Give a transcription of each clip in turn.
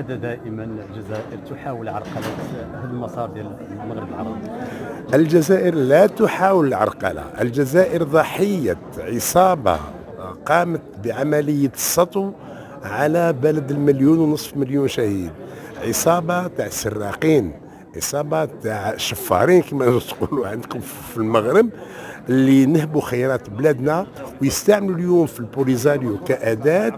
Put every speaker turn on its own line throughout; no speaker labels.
لماذا دائما الجزائر تحاول عرقلة هذا المسار ديال المغرب العربي؟
الجزائر لا تحاول العرقلة. الجزائر ضحية عصابة قامت بعملية السطو على بلد 1.5 مليون شهيد. عصابة تاع سراقين، عصابة تاع شفارين كما تقولوا عندكم في المغرب، اللي نهبوا خيرات بلادنا ويستعملوا اليوم في البوليزاريو كأداة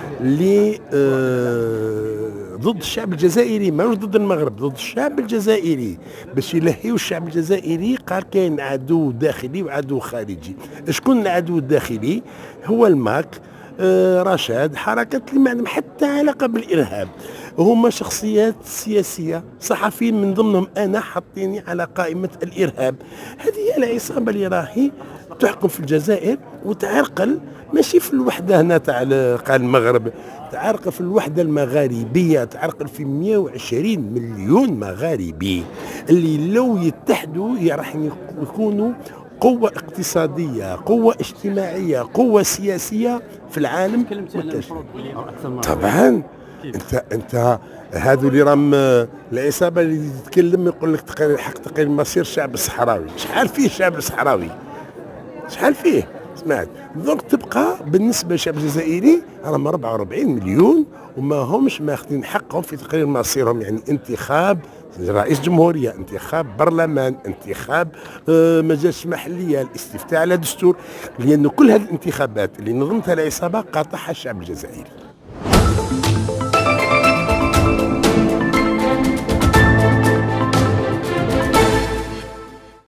ضد الشعب الجزائري، ماهوش ضد المغرب، ضد الشعب الجزائري، باش يلهيوا الشعب الجزائري. قال كاين عدو داخلي وعدو خارجي. شكون العدو الداخلي؟ هو الماك، رشاد، حركات اللي ما عندهم حتى علاقه بالارهاب، هما شخصيات سياسيه، صحفيين من ضمنهم انا حاطيني على قائمه الارهاب. هذه هي العصابه اللي راهي تحكم في الجزائر وتعرقل، ماشي في الوحده هنا تاع قال المغرب، تعرقل في الوحده المغاربيه، تعرقل في 120 مليون مغاربي اللي لو يتحدوا راح يكونوا قوة اقتصادية، قوة اجتماعية، قوة سياسية في العالم. طبعا انت هذو اللي راهم العصابة اللي تتكلم يقول لك حق تقرير مصير الشعب الصحراوي. شحال فيه الشعب الصحراوي؟ شحال فيه؟ سمعت دونك تبقى بالنسبة للشعب الجزائري راهم 44 مليون وما همش ماخذين حقهم في تقرير مصيرهم، يعني انتخاب رئيس جمهورية، انتخاب برلمان، انتخاب مجالس محلية، الاستفتاء على دستور، لأن كل هذه الانتخابات اللي نظمتها العصابة قاطعها الشعب الجزائري.